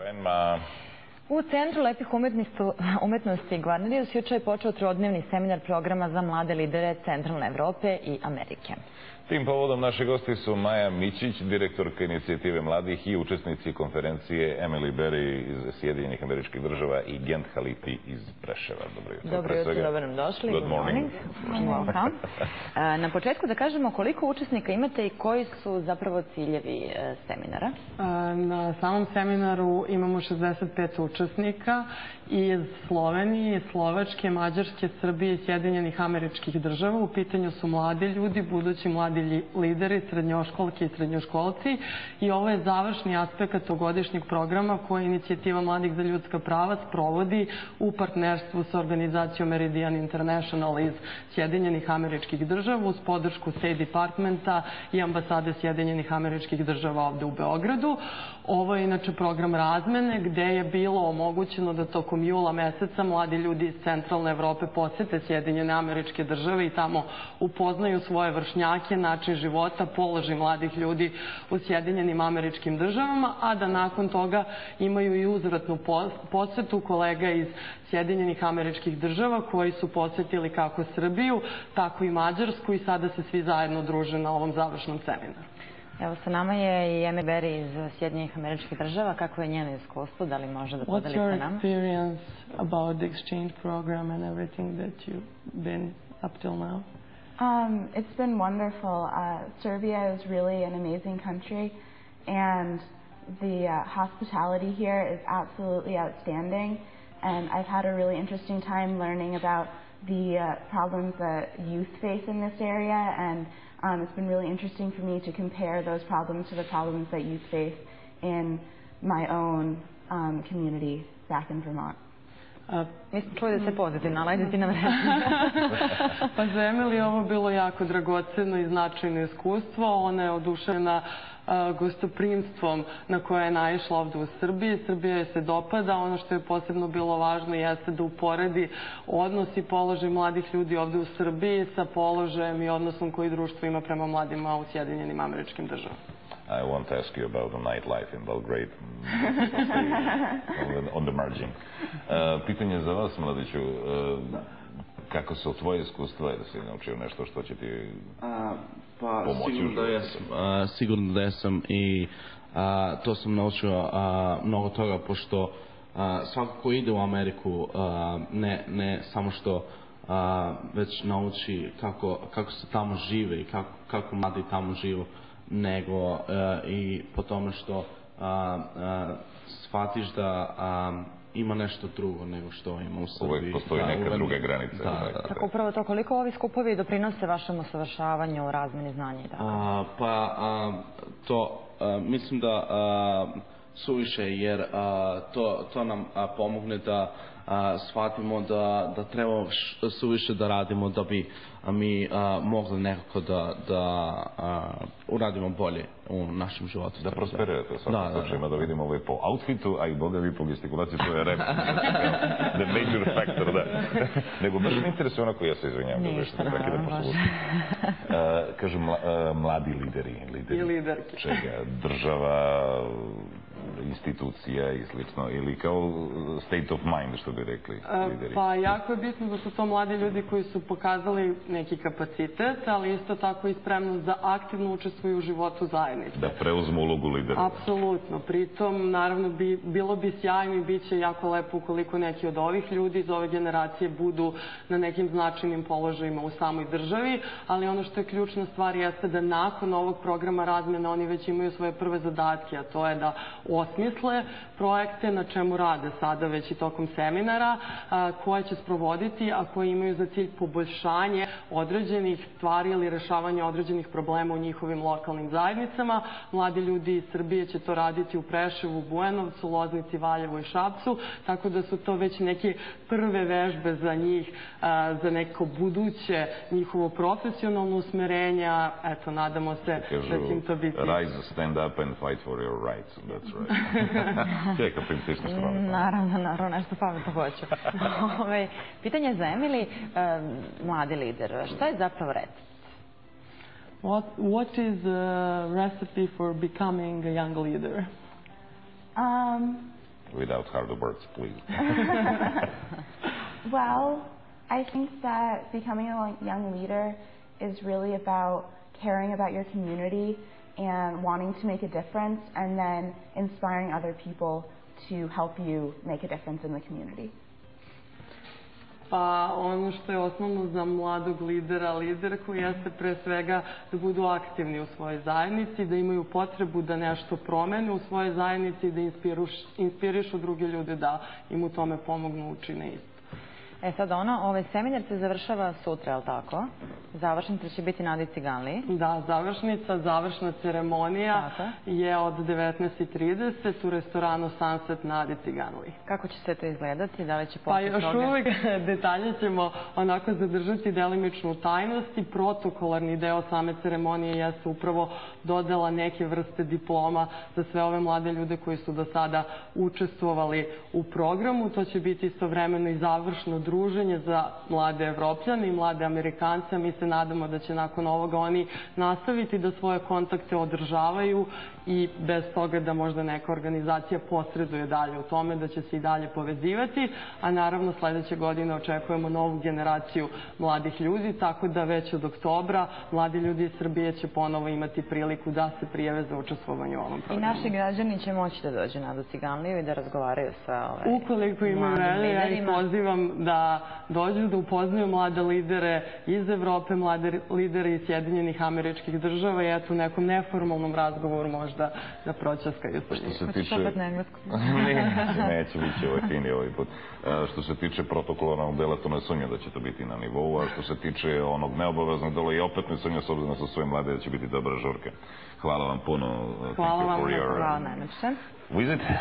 U Centru lepih umetnosti Gvarnerius juče je počeo trodnevni seminar programa za mlade lidere Centralne Evrope i Amerike. Tim povodom naši gosti su Maja Mićić, direktorka inicijative mladih i učesnici konferencije Emily Berry iz Sjedinjenih Američkih Država i Gent Halipi iz Preševa. Dobro jutro, dobro nam došli. Good morning. Welcome. Na početku da kažemo koliko učesnika imate i koji su zapravo ciljevi seminara? Na samom seminaru imamo 65 učesnika iz Slovenije, Slovačke, Mađarske, Srbije i Sjedinjenih Američkih Država. U pitanju su mladi ljudi, budući mladi lideri, srednjoškolke i srednjoškolci, i ovo je završni aspekt ovogodišnjeg programa koje Inicijativa mladih za ljudska prava sprovodi u partnerstvu sa organizacijom Meridian International iz Sjedinjenih Američkih Država uz podršku State Departmenta i ambasade Sjedinjenih Američkih Država ovde u Beogradu. Ovo je inače program razmene gde je bilo omogućeno da tokom jula meseca mladi ljudi iz Centralne Evrope posete Sjedinjene Američke Države i tamo upoznaju svoje vršnjake, način života, položaj mladih ljudi u Sjedinjenim Američkim Državama, a da nakon toga imaju i uzvratnu posetu kolega iz Sjedinjenih Američkih Država koji su posetili kako Srbiju, tako i Mađarsku i sada se svi zajedno druže na ovom završnom seminaru. Evo, sa nama je i Emily Berry iz Sjedinjenih Američkih Država. Kako je njeno iskustvo? Da li može da podeli sa nama? What's your experience about the exchange program and everything that you've been up till now? It's been wonderful. Serbia is really an amazing country, and the hospitality here is absolutely outstanding. And I've had a really interesting time learning about the problems that youth face in this area, and it's been really interesting for me to compare those problems to the problems that youth face in my own community back in Vermont. Nisam čuo da se pozitivno, ali ajde ti nam reći. Pa za Emily ovo bilo jako dragoceno i značajno iskustvo. Ona je oduševljena gostoprimstvom na koje je naišla ovde u Srbiji. Srbija je se dopada. Ono što je posebno bilo važno jeste da uporedi odnos i položaj mladih ljudi ovde u Srbiji sa položajem i odnosom koji društvo ima prema mladima u Sjedinjenim Američkim Državama. I want to ask you about the nightlife in Belgrade, on the margin. Pitanje za vas, Mladiću, kako su tvoje iskustva da si naučio nešto što će ti pomoći u životu? Sigurno da jesam i to sam naučio mnogo toga, pošto svako ko ide u Ameriku ne samo što već nauči kako se tamo žive i kako mladi tamo žive, nego i po tome što shvatiš da ima nešto drugo nego što ima u Srbiji. Uvijek postoji neka druga granica. Tako upravo to, koliko ovi skupovi doprinose vašem usavršavanju, razmeni znanja i tako? Pa to mislim da suviše, jer to nam pomogne da shvatimo da treba suviše da radimo da bi mi mogli nekako da uradimo bolje u našem životu. Da prosperirate u svakom slučaju, da vidimo ovo po outfitu, a i boga vi po gestikulaciji, to je rep. The major factor, da. Nego baš me interesuje onako, ja se izvinjam. Ništa, naravno, baš. Kažem, mladi lideri. I liderke. Čega? Država, institucija i slično, ili kao state of mind, što bi rekli lideri? Pa jako je bitno da su to mladi ljudi koji su pokazali neki kapacitet, ali isto tako i spremnost da aktivno učestvuju u životu zajednice. Da preuzmu ulogu lidera. Apsolutno. Pritom, naravno, bilo bi sjajno i bit će jako lepo ukoliko neki od ovih ljudi iz ove generacije budu na nekim značajnim položajima u samoj državi, ali ono što je ključna stvar jeste da nakon ovog programa razmjena oni već imaju svoje prve zadatke, a to je da osmisle projekte na čemu rade sada već i tokom seminara, koje će sprovoditi, a koje imaju za cilj poboljšanje određenih stvari ili rešavanje određenih problema u njihovim lokalnim zajednicama. Mladi ljudi iz Srbije će to raditi u Preševu, Bujanovcu, Loznici, Valjevu i Šapcu, tako da su to već neke prve vežbe za njih, za neko buduće njihovo profesionalno usmerenje. Eto, nadamo se da će im to biti. Rise, stand up and fight for your rights. That's right. Čeka, princišno strano. Naravno, nešto pametno hoću. Pitanje za Emily, mladi lider, šta je zapravo recept? What is the recipe for becoming a young leader? without hard words, please. Well, I think that becoming a young leader is really about caring about your community and wanting to make a difference, and then inspiring other people to help you make a difference in the community. Pa ono što je osnovno za mladog lidera, liderku, jeste pre svega da budu aktivni u svojoj zajednici, da imaju potrebu da nešto promene u svojoj zajednici i da inspirišu druge ljude da im u tome pomognu, učine isto. Sad seminar se završava sutra, je li tako? Završnica će biti na Adi Ciganliji. Da, završna ceremonija je od 19:30 u restoranu Sunset na Adi Ciganliji. Kako će sve to izgledati? Da li će Pa još uvijek detalje ćemo onako zadržati delimičnu tajnost i protokolarni deo same ceremonije jeste upravo dodala neke vrste diploma za sve ove mlade ljude koji su do sada učestvovali u programu. To će biti istovremeno i završno druženje za mlade Evropljane i mlade Amerikance. Mi se nadamo da će nakon ovoga oni nastaviti da svoje kontakte održavaju i bez toga da možda neka organizacija posreduje dalje u tome, da će se i dalje povezivati, a naravno sledeće godine očekujemo novu generaciju mladih ljudi, tako da već od oktobra mladi ljudi iz Srbije će ponovo imati priliku da se prijave za učestvovanje u ovom programu. I naši građani će moći da dođu na Adu Ciganliju i da razgovaraju sa ukoliko imaju vreme, ja ih pozivam da dođu, da upoznaju mlade lidere iz Evrope, mlade lidere iz Sjedinjenih Američkih Država i eto u nekom neformalnom razgovoru možda da pročaskaju sa njih. Hoćeš opet na engleskom? Neće, bit će ovaj fini ovaj put. Što se tiče protokolarnog dela, to ne sumnja da će to biti na nivou, a što se tiče onog neobaveznog dela, i opet ne sumnja s obzirom da su svoje mlade da će biti dobra žurka. Hvala vam puno. Hvala vam, hvala najlepše. Visit.